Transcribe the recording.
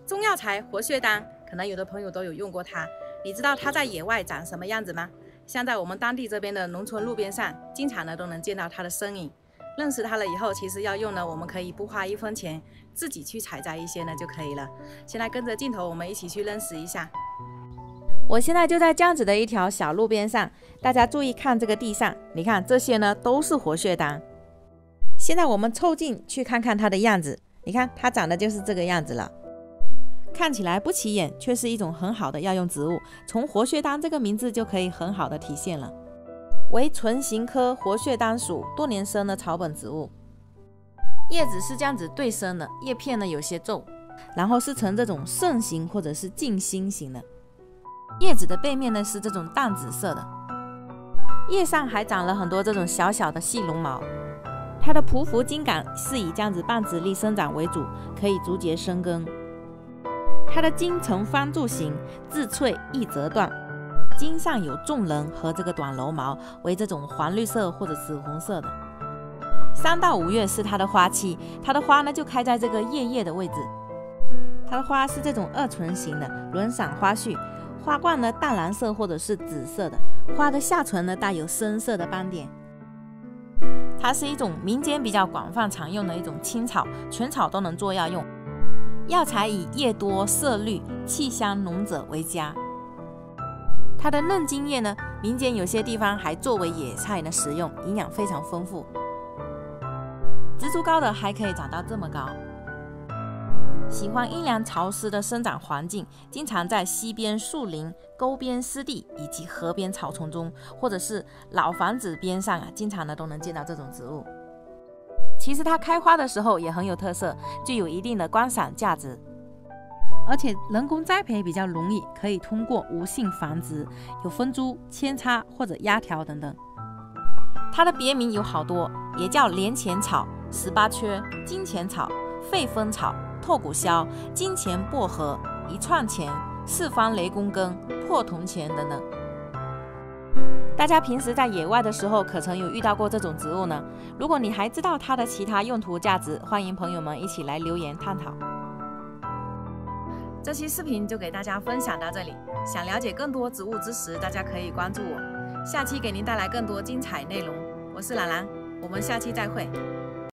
中药材活血丹，可能有的朋友都有用过它。你知道它在野外长什么样子吗？像在我们当地这边的农村路边上，经常呢都能见到它的身影。认识它了以后，其实要用呢，我们可以不花1分钱，自己去采摘一些呢就可以了。现在跟着镜头，我们一起去认识一下。我现在就在这样子的一条小路边上，大家注意看这个地上，你看这些呢都是活血丹。现在我们凑近去看看它的样子，你看它长得就是这个样子了。看起来不起眼，却是一种很好的药用植物。从活血丹这个名字就可以很好的体现了。为唇形科活血丹属多年生的草本植物，叶子是这样子对生的，叶片呢有些皱，然后是呈这种肾形或者是镜心形的。叶子的背面呢是这种淡紫色的，叶上还长了很多这种小小的细绒毛。它的匍匐茎秆是以这样子半直立生长为主，可以逐节生根。它的茎呈方柱形，自脆易折断，茎上有纵棱和这个短柔毛，为这种黄绿色或者紫红色的。3到5月是它的花期，它的花呢就开在这个叶的位置。它的花是这种2唇形的轮伞花序，花冠呢淡蓝色或者是紫色的，花的下唇呢带有深色的斑点。它是一种民间比较广泛常用的一种青草，全草都能做药用。药材以叶多色绿、气香浓者为佳。它的嫩茎叶呢，民间有些地方还作为野菜呢食用，营养非常丰富。植株高的还可以长到这么高。喜欢阴凉潮湿的生长环境，经常在溪边树林、沟边湿地以及河边草丛中，或者是老房子边上经常呢都能见到这种植物。其实它开花的时候也很有特色，具有一定的观赏价值，而且人工栽培比较容易，可以通过无性繁殖，有分株、扦插或者压条等等。它的别名有好多，也叫连钱草、18缺、金钱草、废风草、透骨消、金钱薄荷、一串钱、四方雷公根、破铜钱等等。大家平时在野外的时候，可曾有遇到过这种植物呢？如果你还知道它的其他用途价值，欢迎朋友们一起来留言探讨。这期视频就给大家分享到这里，想了解更多植物知识，大家可以关注我，下期给您带来更多精彩内容。我是兰兰，我们下期再会。